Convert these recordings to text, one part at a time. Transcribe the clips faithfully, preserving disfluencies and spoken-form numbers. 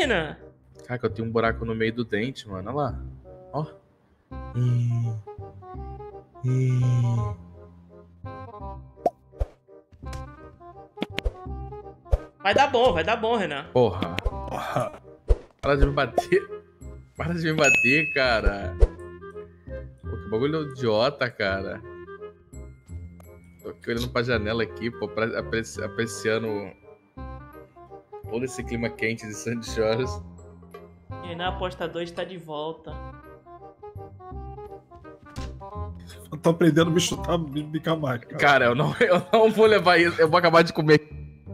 Renan? Cara, eu tenho um buraco no meio do dente, mano. Olha lá. Ó. Vai dar bom, vai dar bom, Renan. Porra. Porra. Para de me bater. Para de me bater, cara. Pô, que bagulho idiota, cara. Tô aqui olhando pra janela aqui, pô, apreci apreciando todo esse clima quente de Sandy Shores. Renan Apostador está de volta. Eu tô aprendendo a me chutar, me bicar mais, cara. Cara, eu não, eu não vou levar isso. Eu vou acabar de comer.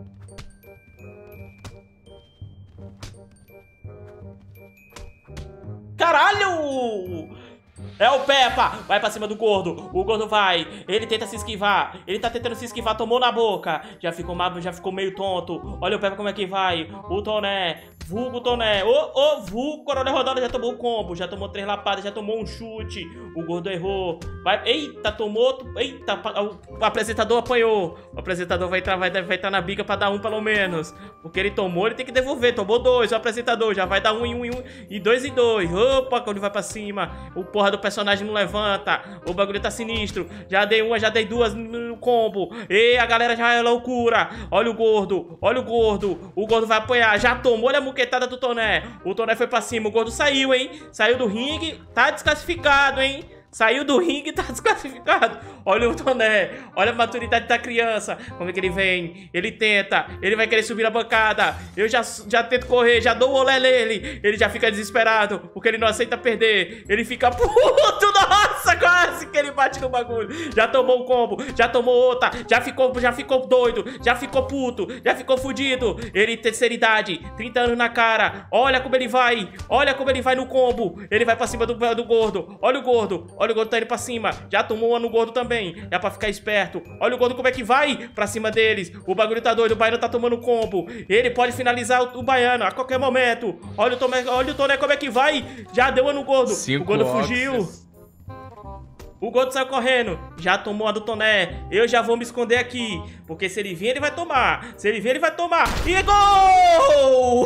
Caralho! É o Peppa! Vai pra cima do gordo. O gordo vai. Ele tenta se esquivar. Ele tá tentando se esquivar. Tomou na boca. Já ficou, já ficou meio tonto. Olha o Peppa como é que vai. O Toné. Vulgo Toné. Ô, ô, vulgo Coronel Rodada já tomou o combo. Já tomou três lapadas. Já tomou um chute. O gordo errou. Vai. Eita, tomou. Eita, o apresentador apanhou. O apresentador vai entrar, vai, vai entrar na bica pra dar um pelo menos. Porque ele tomou, ele tem que devolver. Tomou dois. O apresentador já vai dar um em um em um. E dois em dois. Opa, quando vai pra cima. O porra do personagem não levanta. O bagulho tá sinistro. Já dei uma, já dei duas no combo. E a galera já é loucura. Olha o gordo. Olha o gordo. O gordo vai apanhar. Já tomou. Olha a muquetada do Toné. O Toné foi pra cima. O gordo saiu, hein? Saiu do ringue. Tá desclassificado, hein? Saiu do ringue e tá desclassificado. Olha o Toné. Olha a maturidade da criança. Como é que ele vem? Ele tenta. Ele vai querer subir na bancada. Eu já, já tento correr. Já dou o olé nele. Ele já fica desesperado. Porque ele não aceita perder. Ele fica puto. Nossa, quase que ele bate no bagulho. Já tomou um combo. Já tomou outra. Já ficou, já ficou doido. Já ficou puto. Já ficou fudido. Ele terceira idade. trinta anos na cara. Olha como ele vai. Olha como ele vai no combo. Ele vai pra cima do, do gordo. Olha o gordo. Olha o gordo tá indo pra cima. Já tomou uma no gordo também. Já pra ficar esperto. Olha o gordo como é que vai pra cima deles. O bagulho tá doido. O baiano tá tomando combo. Ele pode finalizar o, o baiano a qualquer momento. Olha o Toné, olha o Toné como é que vai. Já deu uma no gordo. Cinco o gordo óxios. fugiu. O gordo saiu correndo. Já tomou a do Toné. Eu já vou me esconder aqui. Porque se ele vir, ele vai tomar. Se ele vir, ele vai tomar. E gol!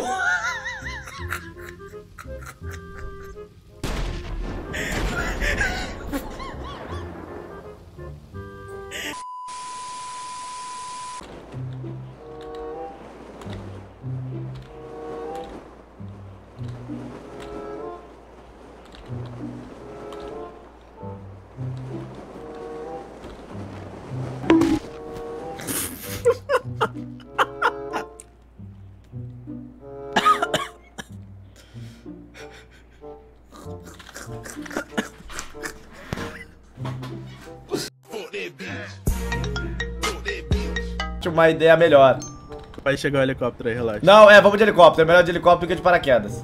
Uma ideia melhor. Vai chegar o helicóptero aí, relaxa. Não, é, vamos de helicóptero. É melhor de helicóptero do que de paraquedas.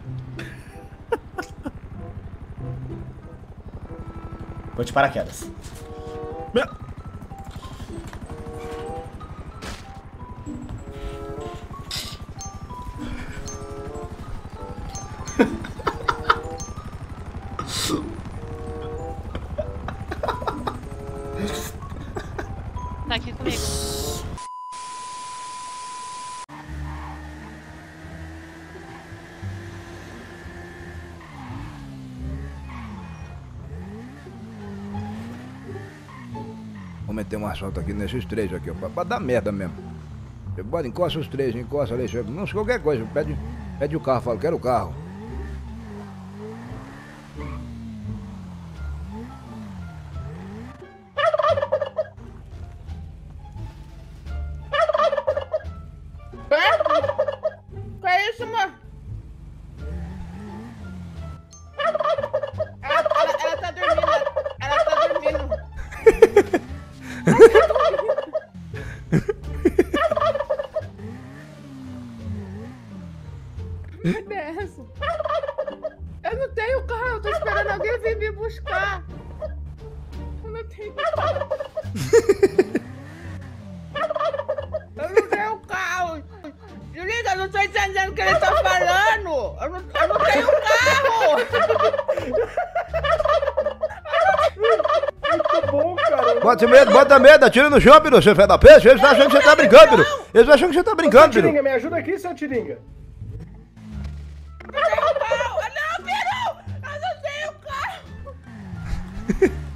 Vou de paraquedas. Meu... Tá aqui comigo. Vou meter um assalto aqui nesses três aqui, ó, pra, pra dar merda mesmo. Bora, encosta os três, encosta ali, chega. Não, se qualquer coisa, pede, pede o carro, fala, quero o carro. Que é isso, mano? Ela, ela, ela tá dormindo, ela tá dormindo. Cadê essa? Eu não tenho carro, eu tô esperando alguém vir me buscar. Eu não tenho carro. Eu não tenho carro. Julinho, eu não tô entendendo o que ele tá falando. Eu não, eu não tenho carro. Muito bom, cara. Bota medo, bota medo, atira no chão, Piru, você fé da peixe. Eles estão achando que você tá brincando, Piru. Eles estão achando que você tá brincando, Seu Piru. Tiringa, me ajuda aqui, seu Tiringa.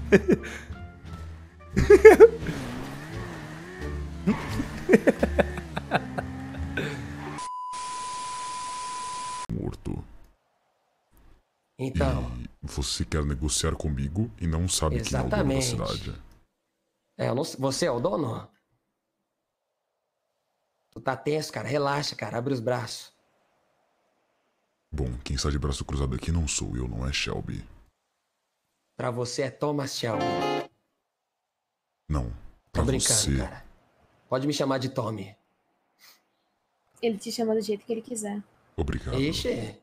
Morto. Então. E você quer negociar comigo e não sabe quem é o dono da Exatamente. cidade. É, eu não... Você é o dono? Tu tá tenso, cara. Relaxa, cara. Abre os braços. Bom, quem está de braço cruzado aqui não sou eu, não é Shelby. Pra você é Thomas Shelby. Não. Tô Pra brincando, você. cara. Pode me chamar de Tommy. Ele te chama do jeito que ele quiser. Obrigado. Ixi.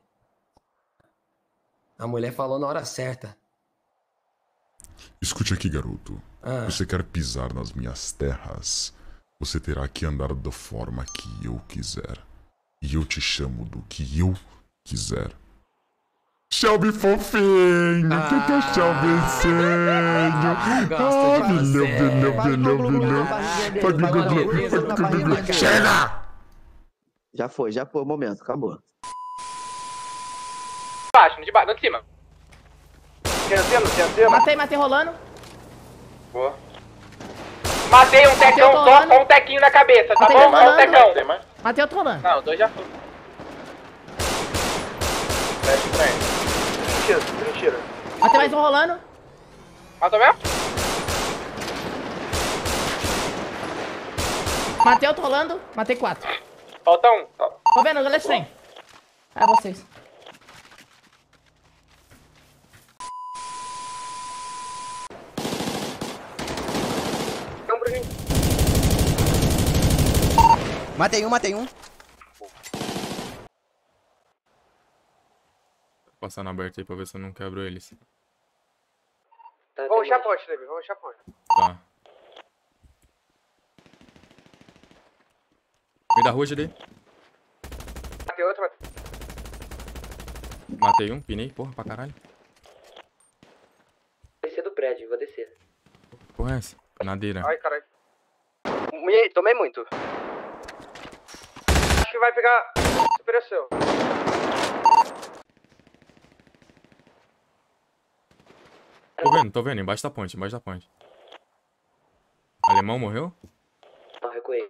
A mulher falou na hora certa. Escute aqui, garoto. Ah. Você quer pisar nas minhas terras? Você terá que andar da forma que eu quiser. E eu te chamo do que eu quiser. Shelby fofinho! O Ah. que, que é Shelby Gosto de bilhão, você. bilhão, bilhão, bilhão. Chega! Já foi, já foi o momento, acabou. Baixo, de baixo, de cima. Tem cima, tem cima. Matei, matei rolando. Boa. Matei um tecão só com um tequinho na cabeça, tá Matei bom? rolando. Ó, um tecão. Tem mais? Matei outro rolando. Não, dois já foi. Mexe trem. Mentira, mentira. Matei mais um rolando. Matou mesmo? Matei outro rolando. Matei quatro. Falta um. Tô vendo, galera, trem. É vocês. Matei um, matei um. Passar na aberta aí pra ver se eu não quebro eles. Vou ruxar a ponte, Levi, vou ruxar a ponte. Tá. Meio da rua, G D. Matei outro, matei. Matei um, pinei, porra, pra caralho. Descer do prédio, vou descer. Porra é essa? Nadeira. Ai, caralho. Me- Tomei muito. Acho que vai pegar superior seu. Tô vendo, tô vendo, embaixo da ponte, embaixo da ponte. Alemão morreu? Não, recuei.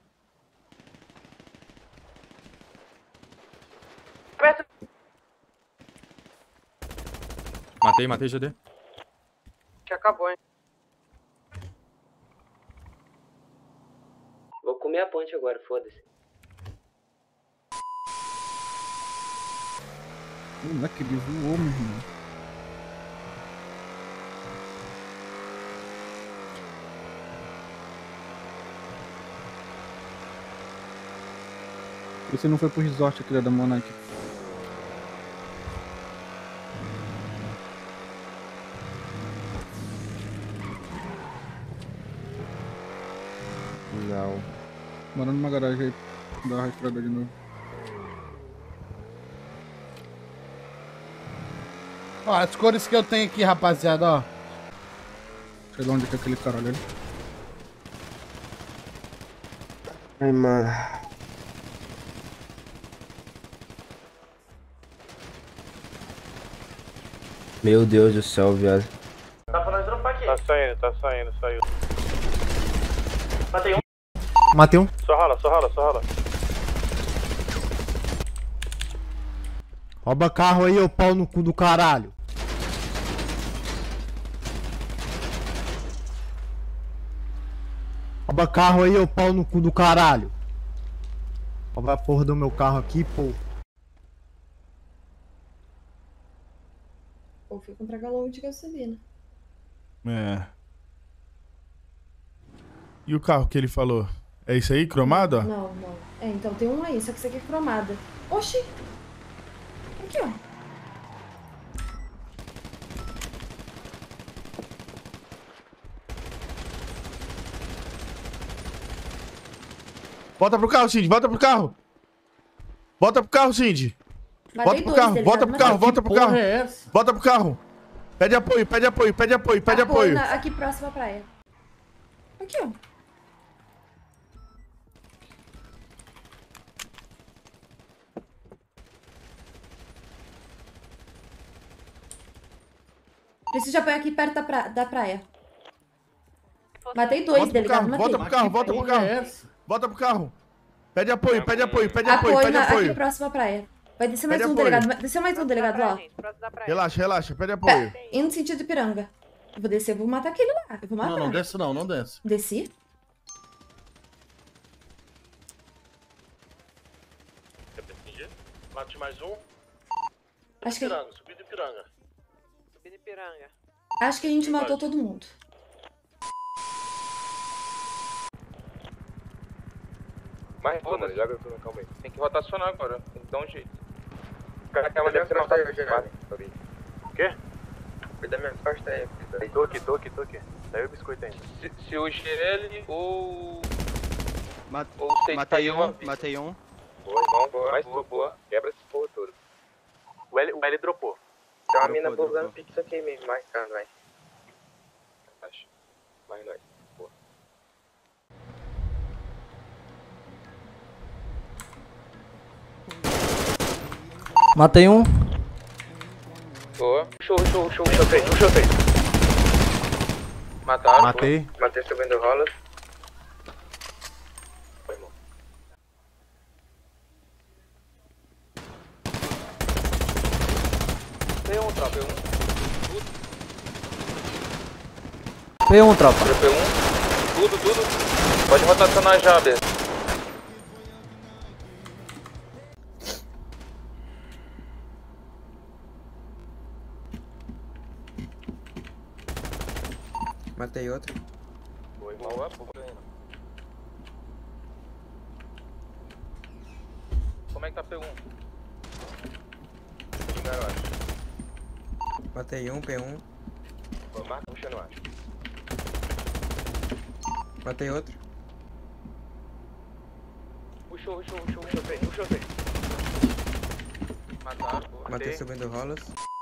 Perto. Matei, matei, G D. Que acabou, hein. Vou comer a ponte agora, foda-se. Não é que ele voou, meu irmão. Você não foi pro resort aqui da Monarch. Legal. Mora numa garagem aí. Dá uma estrada de novo. Ó, as cores que eu tenho aqui, rapaziada, ó. Sei lá onde que é aquele caralho ali. Ai, mano. Meu Deus do céu, viado. Tá falando de dropar aqui. Tá saindo, tá saindo, saiu. Matei um. Matei um. Só rola, só rola, só rola. Rouba carro aí, ô pau no cu do caralho. Rouba carro aí, ô pau no cu do caralho. Rouba a porra do meu carro aqui, pô. Ou fui comprar galão de gasolina. É. E o carro que ele falou? É isso aí, cromado, ó? Não, não. É, então tem um aí, só que isso aqui é cromada. Oxi! Aqui, ó. Bota pro carro, Cindy, bota pro carro. Bota pro carro, Cindy. Bota pro carro, bota pro carro, bota pro carro. Bota pro carro. Pede apoio, pede apoio, pede apoio, pede apoio. Na, aqui próximo à praia. Aqui, ó. Preciso de apoio aqui perto da, pra... da praia. Matei dois, Volta pro delegado, carro, matei. volta pro carro, volta pro carro. Volta pro carro. Pede apoio, pede apoio, pede apoio, Apoio pede na, aqui apoio. próximo à praia. Vai descer mais Pede um, apoio. delegado. Desceu mais um, delegado, lá. Relaxa, relaxa, pede apoio. Pé, indo no sentido de Piranga. Eu vou descer, eu vou matar aquele lá. Eu vou matar. Não, não desce não, não desce. Desci? Mate mais um. Acho que, Subindo em Piranga. Subindo em Piranga. acho que a gente matou todo mundo. Mas, pô, mano, joga tudo, calma aí. Tem que rotacionar agora, tem que dar um jeito. O cara quer uma defesa pra eu jogar. O quê? Cuida minha costa aí. Tô aqui, tô aqui, tô aqui. Daí o biscoito ainda. Se, se o G L ou... Mat ou o Seis matei saiu um, uma- matei um. Boa, irmão, boa, mais boa, boa. Quebra esse porra todo. O L, o L dropou. Tem uma mina Dropou, pousando pix aqui mesmo, marcando, vai. Acho. Mais nós. Boa. Matei um. Boa. Show, show, show, show, três, show, três. Mataram. Matei. Boa. Matei subindo rolas. Foi, irmão. P um, tropa, P um. P um, tropa. P um. Tudo, tudo. Pode rotacionar já, B. Matei outro. Boa, irmão. Boa, boa. Como é que tá P um? Xingaram, eu acho. Matei um, P um. Boa, marca, puxando, eu acho. Matei outro. Puxou, puxou, puxou, puxou, três, puxou, três. Mataram, boa. Matei subindo rolas.